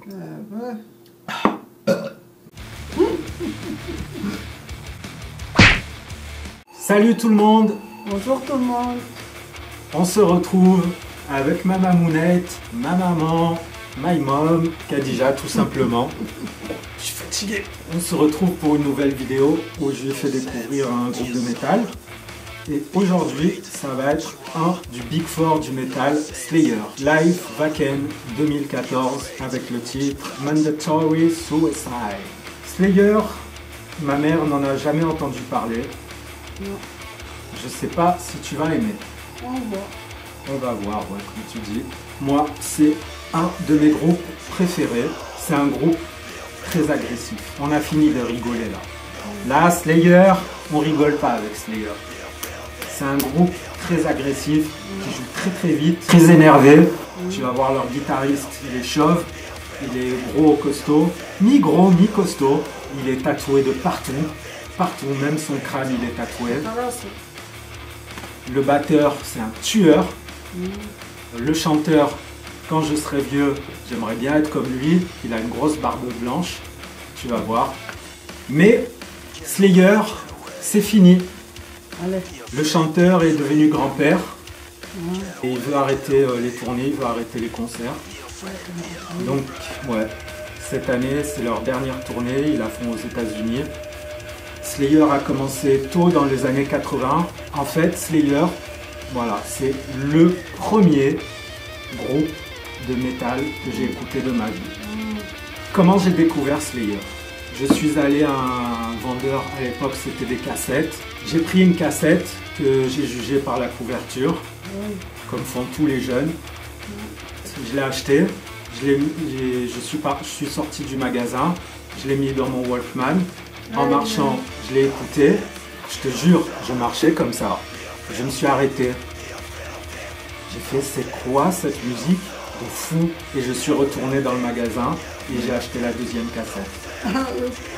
Salut tout le monde. Bonjour tout le monde. On se retrouve avec ma mamounette, ma maman, my mom, Khadija tout simplement. Je suis fatigué. On se retrouve pour une nouvelle vidéo où je lui fais découvrir un groupe de métal. Et aujourd'hui, ça va être un du Big Four du métal, Slayer. Live Wacken 2014 avec le titre Mandatory Suicide. Slayer, ma mère n'en a jamais entendu parler. Non. Je sais pas si tu vas aimer. On voit. On va voir, ouais, comme tu dis. Moi, c'est un de mes groupes préférés. C'est un groupe très agressif. On a fini de rigoler là. Là, Slayer, on rigole pas avec Slayer. C'est un groupe très agressif, qui joue très très vite, très énervé. Tu vas voir leur guitariste, il est chauve, il est gros, costaud, mi-gros, mi-costaud. Il est tatoué de partout, partout, même son crâne il est tatoué. Le batteur, c'est un tueur. Le chanteur, quand je serai vieux, j'aimerais bien être comme lui. Il a une grosse barbe blanche, tu vas voir. Mais Slayer, c'est fini. Allez. Le chanteur est devenu grand-père. Et il veut arrêter les tournées, il veut arrêter les concerts. Donc, ouais, cette année, c'est leur dernière tournée. Ils la font aux États-Unis. Slayer a commencé tôt dans les années 80. En fait, Slayer, voilà, c'est le premier groupe de métal que j'ai écouté de ma vie. Comment j'ai découvert Slayer? Je suis allé à un vendeur, à l'époque c'était des cassettes. J'ai pris une cassette que j'ai jugée par la couverture, comme font tous les jeunes. Je l'ai achetée, je suis sorti du magasin, je l'ai mis dans mon Walkman. En marchant, je l'ai écouté. Je te jure, je marchais comme ça. Je me suis arrêté. J'ai fait, c'est quoi cette musique de fou? Et je suis retourné dans le magasin et j'ai acheté la deuxième cassette.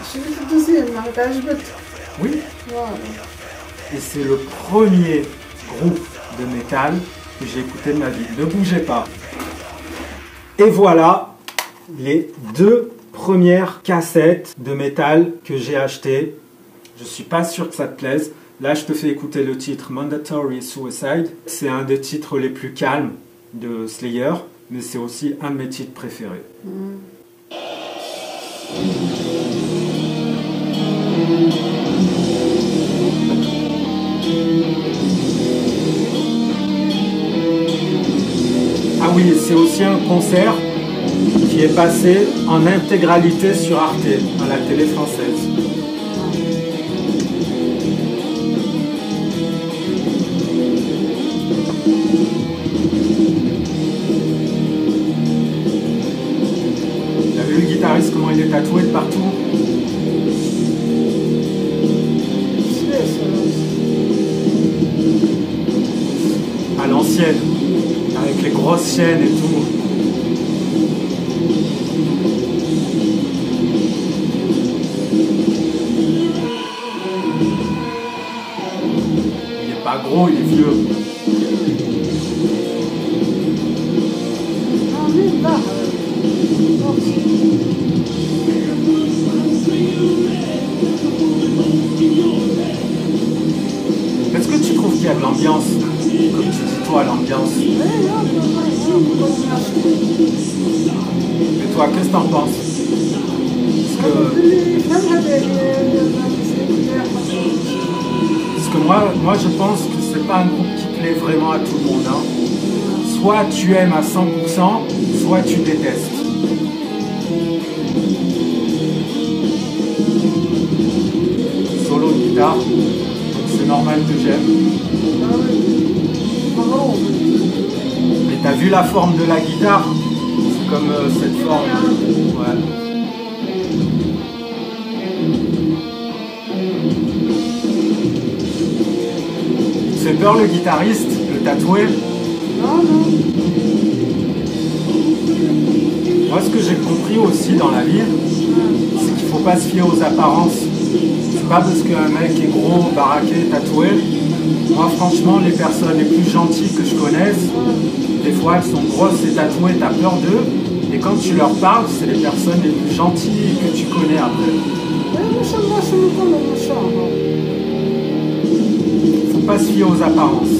Oui. Et c'est le premier groupe de métal que j'ai écouté de ma vie. Ne bougez pas. Et voilà les deux premières cassettes de métal que j'ai achetées. Je suis pas sûr que ça te plaise. Là, je te fais écouter le titre Mandatory Suicide. C'est un des titres les plus calmes de Slayer, mais c'est aussi un de mes titres préférés. Ah oui, c'est aussi un concert qui est passé en intégralité sur Arte, à la télé française. T'as vu le guitariste, comment il est tatoué de partout? À l'ancienne, avec les grosses chaînes et tout. Il est pas gros, il est vieux. Est-ce que tu trouves qu'il y a de l'ambiance? Comme tu dis toi, l'ambiance. Et toi, qu'est-ce que t'en penses? Parce que moi je pense que c'est pas un groupe qui plaît vraiment à tout le monde. Hein. Soit tu aimes à 100%, soit tu détestes. Solo de guitare, c'est normal que j'aime. Mais t'as vu la forme de la guitare? C'est comme cette forme. Ouais. Il te fait peur le guitariste, le tatoué? Non, non. Moi ce que j'ai compris aussi dans la vie, c'est qu'il ne faut pas se fier aux apparences. C'est pas parce qu'un mec est gros, baraqué, tatoué. Moi franchement les personnes les plus gentilles que je connaisse, des fois elles sont grosses et tatouées, t'as peur d'eux, Et quand tu leur parles, c'est les personnes les plus gentilles que tu connais après. Faut pas se fier aux apparences.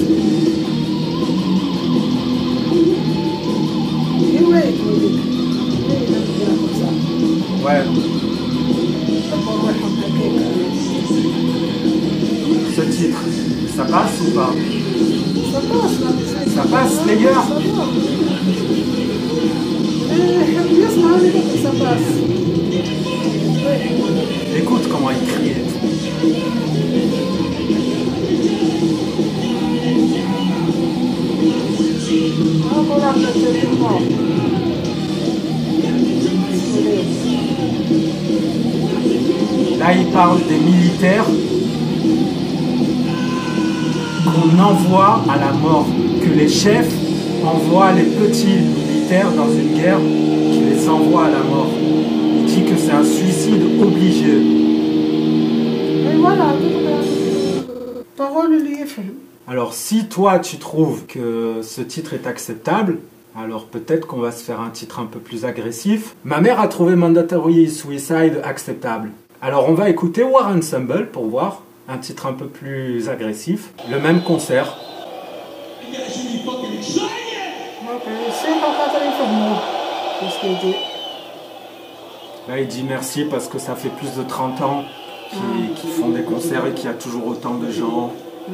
Ouais. Ce titre, ça passe ou pas? Ça passe, les gars. Écoute comment il crie. Là, il parle des militaires qu'on envoie à la mort, que les chefs envoient les petits militaires dans une guerre, qui les envoient à la mort. Il dit que c'est un suicide obligé. Et voilà, parole liée. Alors si toi tu trouves que ce titre est acceptable, alors peut-être qu'on va se faire un titre un peu plus agressif. Ma mère a trouvé Mandatory Suicide acceptable. Alors on va écouter War Ensemble pour voir un titre un peu plus agressif. Le même concert. Là il dit merci parce que ça fait plus de 30 ans qu'ils font des concerts et qu'il y a toujours autant de gens.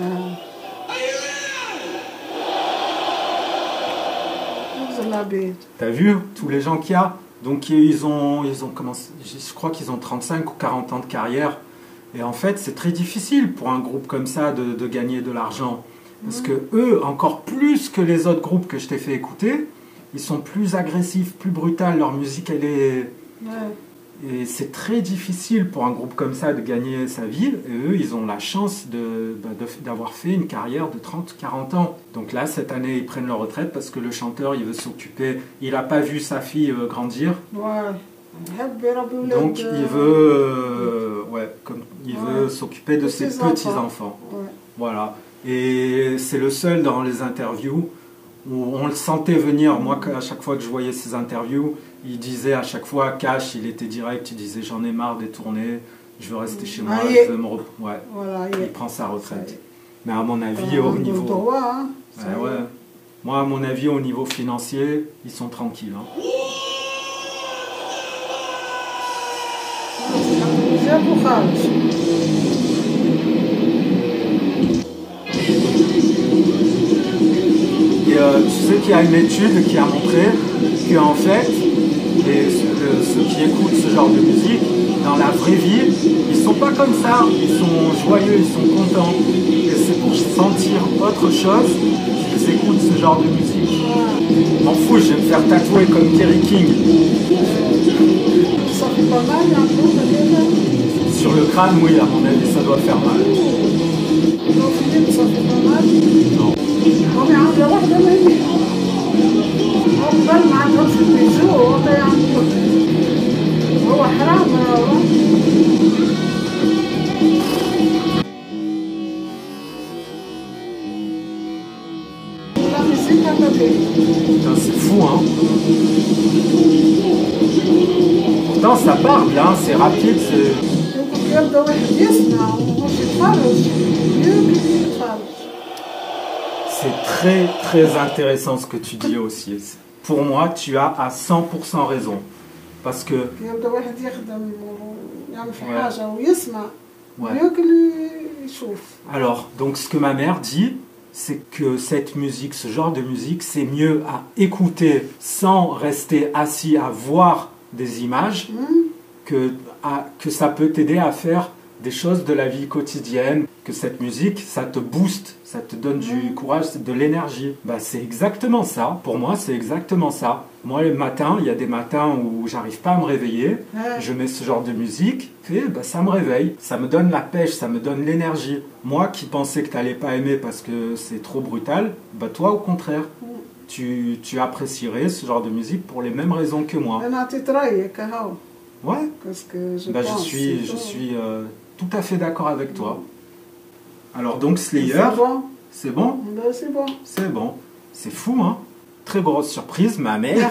T'as vu tous les gens qu'il y a? Donc ils ont commencé, je crois qu'ils ont 35 ou 40 ans de carrière. Et en fait, c'est très difficile pour un groupe comme ça de gagner de l'argent. Parce que eux, encore plus que les autres groupes que je t'ai fait écouter, ils sont plus agressifs, plus brutals. Leur musique, elle est... Et c'est très difficile pour un groupe comme ça de gagner sa vie. Et eux, ils ont la chance d'avoir fait une carrière de 30-40 ans. Donc là, cette année, ils prennent leur retraite parce que le chanteur, il veut s'occuper. Il n'a pas vu sa fille grandir. Donc il veut, il veut s'occuper de ses petits-enfants. Voilà. Et c'est le seul dans les interviews où on le sentait venir. Moi, à chaque fois que je voyais ses interviews, il disait à chaque fois, Cash, il était direct, il disait j'en ai marre des tournées, je veux rester chez moi, je veux me il prend sa retraite. Mais à mon avis, au niveau... Moi, à mon avis, au niveau financier, ils sont tranquilles. Hein. Et tu sais qu'il y a une étude qui a montré qu'en fait, ceux qui écoutent ce genre de musique, dans la vraie vie, ils sont pas comme ça, ils sont joyeux, ils sont contents. Et c'est pour sentir autre chose qu'ils écoutent ce genre de musique. M'en fous, je vais me faire tatouer comme Kerry King. Ça fait pas mal, sur le crâne, oui, à mon avis, ça doit faire mal. Ça fait pas mal. Non. Putain, c'est fou, hein. Pourtant, ça parle, hein, c'est rapide, c'est très, très intéressant ce que tu dis aussi. Pour moi, tu as à 100% raison. Parce que... Alors, donc ce que ma mère dit, c'est que cette musique, ce genre de musique, c'est mieux à écouter sans rester assis à voir des images, que ça peut t'aider à faire des choses de la vie quotidienne, que cette musique, ça te booste, ça te donne du courage, de l'énergie. Bah, c'est exactement ça. Pour moi, c'est exactement ça. Moi, le matin, il y a des matins où j'arrive pas à me réveiller, je mets ce genre de musique, et bah, ça me réveille, ça me donne la pêche, ça me donne l'énergie. Moi qui pensais que tu n'allais pas aimer parce que c'est trop brutal, bah, toi, au contraire, tu apprécierais ce genre de musique pour les mêmes raisons que moi. Ouais. Je suis tout à fait d'accord avec toi. Alors donc Slayer, c'est bon? C'est bon. C'est bon. C'est fou, hein? Très grosse surprise, ma mère.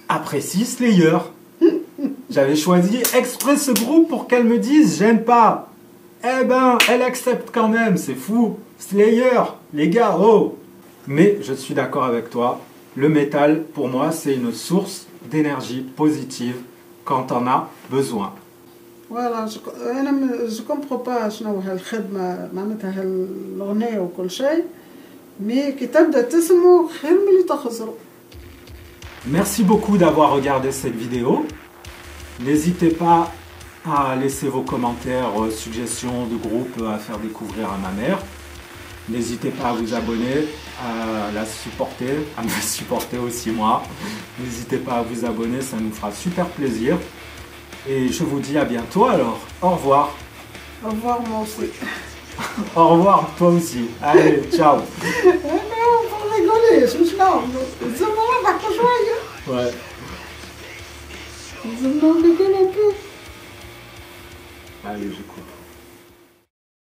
apprécie Slayer. J'avais choisi exprès ce groupe pour qu'elle me dise j'aime pas. Eh ben, elle accepte quand même, c'est fou. Slayer, les gars, oh. Mais je suis d'accord avec toi, le métal, pour moi, c'est une source d'énergie positive quand on a besoin. فوالا انا جو كومبخو با شنو هالخدمه معناتها هالاغنيه وكل شيء مي كي تبدا تسمو خير من اللي تخسرو. Merci beaucoup d'avoir regardé cette vidéo. N'hésitez pas à laisser vos commentaires, suggestions de groupes à faire découvrir à ma mère. N'hésitez pas à vous abonner, à la supporter, à me supporter aussi moi. N'hésitez pas à vous abonner, ça nous fera super plaisir. Et je vous dis à bientôt alors. Au revoir. Au revoir moi aussi. Au revoir toi aussi. Allez, ciao. انا rigoler شنو زعما نضحكوا شويه. Ouais. زعما نقول un peu. Allez, je coupe.